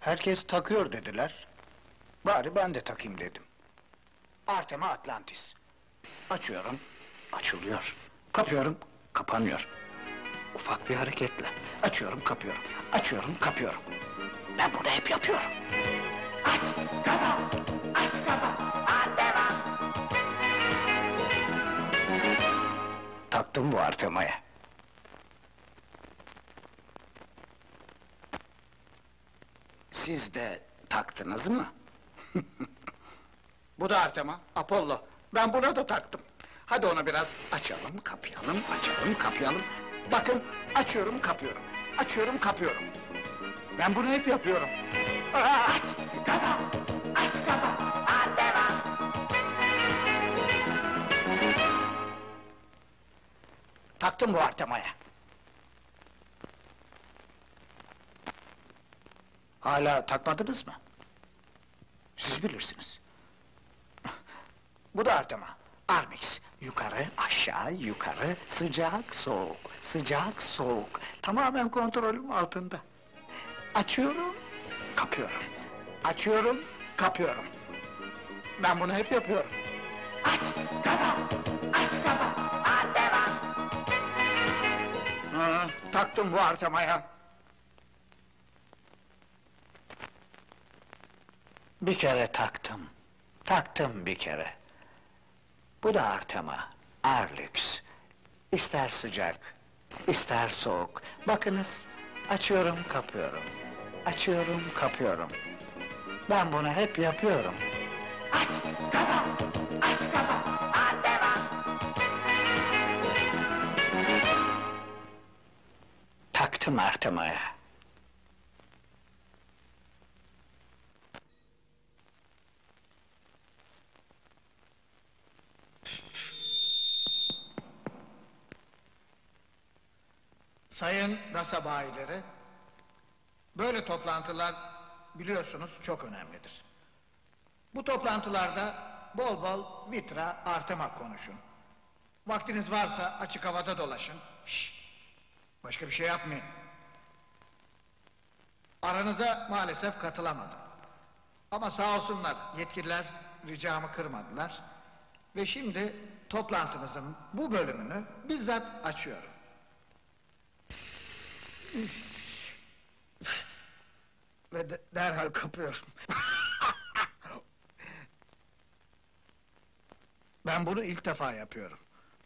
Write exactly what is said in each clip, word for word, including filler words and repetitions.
Herkes takıyor dediler. Bari ben de takayım dedim. Artema Atlantis. Açıyorum, açılıyor. Kapıyorum, kapanıyor. Ufak bir hareketle. Açıyorum, kapıyorum. Açıyorum, kapıyorum. Ben bunu hep yapıyorum. Aç kapa, aç kapa, Artema. Taktım bu Artema'ya. Siz de taktınız mı? Bu da Artema, Apollo. Ben buna da taktım. Hadi onu biraz açalım, kapayalım, açalım, kapayalım. Bakın, açıyorum, kapıyorum. Açıyorum, kapıyorum. Ben bunu hep yapıyorum. Aç kapa, aç kapa, Artema. Taktım bu Artema'ya. Hala takmadınız mı? Siz bilirsiniz. Bu da Artema, Armix. Yukarı, aşağı, yukarı, sıcak, soğuk, sıcak, soğuk. Tamamen kontrolüm altında. Açıyorum, kapıyorum. Açıyorum, kapıyorum. Ben bunu hep yapıyorum. Aç kapa, aç kapa, Artema. Hı, taktım bu Artema'ya. Bir kere taktım. Taktım bir kere. Bu da Artema, Arlux. İster sıcak, ister soğuk. Bakınız, açıyorum, kapıyorum. Açıyorum, kapıyorum. Ben bunu hep yapıyorum. Aç kapa, aç kapa, Artema. Taktım Artema'ya. Sayın rasa bayileri, böyle toplantılar biliyorsunuz çok önemlidir. Bu toplantılarda bol bol Vitra, Artema konuşun. Vaktiniz varsa açık havada dolaşın. Şşş! Başka bir şey yapmayın. Aranıza maalesef katılamadım. Ama sağ olsunlar, yetkililer ricamı kırmadılar. Ve şimdi toplantımızın bu bölümünü bizzat açıyorum. Ve de, derhal kapıyorum. Ben bunu ilk defa yapıyorum.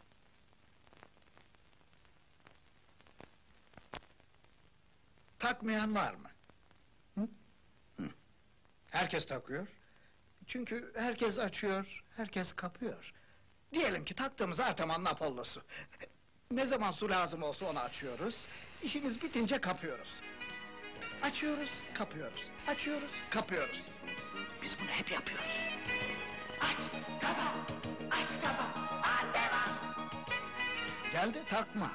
Takmayan var mı? Hı? Hı. Herkes takıyor. Çünkü herkes açıyor, herkes kapıyor. Diyelim ki taktığımız Artema'nın Apollo'su. Ne zaman su lazım olsa onu açıyoruz. İşimiz bitince kapıyoruz. Açıyoruz, kapıyoruz. Açıyoruz, kapıyoruz. Biz bunu hep yapıyoruz. Aç kapa, aç kapa, Artema. Gel de takma.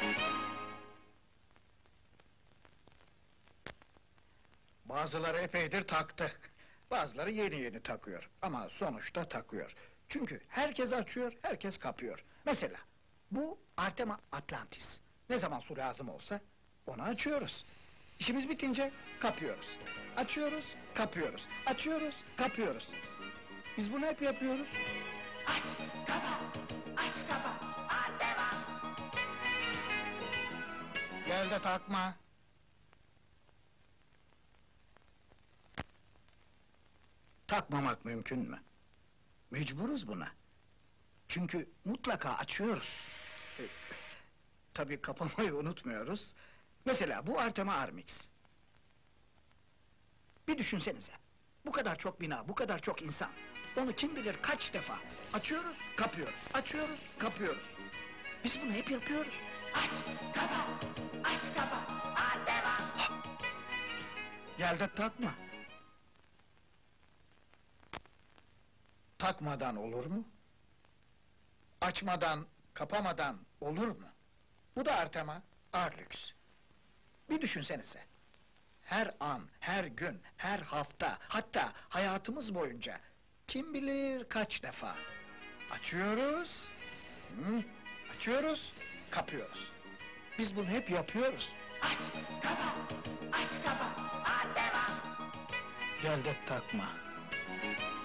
Bazıları epeydir taktı. Bazıları yeni yeni takıyor. Ama sonuçta takıyor. Çünkü herkes açıyor, herkes kapıyor. Mesela, bu Artema Atlantis. Ne zaman su lazım olsa, onu açıyoruz. İşimiz bitince kapıyoruz. Açıyoruz, kapıyoruz. Açıyoruz, kapıyoruz. Biz bunu hep yapıyoruz. Aç kapa, aç kapa, Artema. Gel de takma. Takmamak mümkün mü? Mecburuz buna. Çünkü mutlaka açıyoruz. E, tabii kapamayı unutmuyoruz. Mesela bu Artema Armix. Bir düşünsenize. Bu kadar çok bina, bu kadar çok insan. Onu kim bilir kaç defa açıyoruz, kapıyoruz. Açıyoruz, kapıyoruz. Biz bunu hep yapıyoruz. Aç kapa, aç kapa, Artema. Gel de takma. Takmadan olur mu? Açmadan, kapamadan olur mu? Bu da Artema, Arlux. Bir düşünsenize. Her an, her gün, her hafta, hatta hayatımız boyunca kim bilir kaç defa açıyoruz, hı, açıyoruz, kapıyoruz. Biz bunu hep yapıyoruz. Aç kapa, aç kapa, Artema. Gel de takma.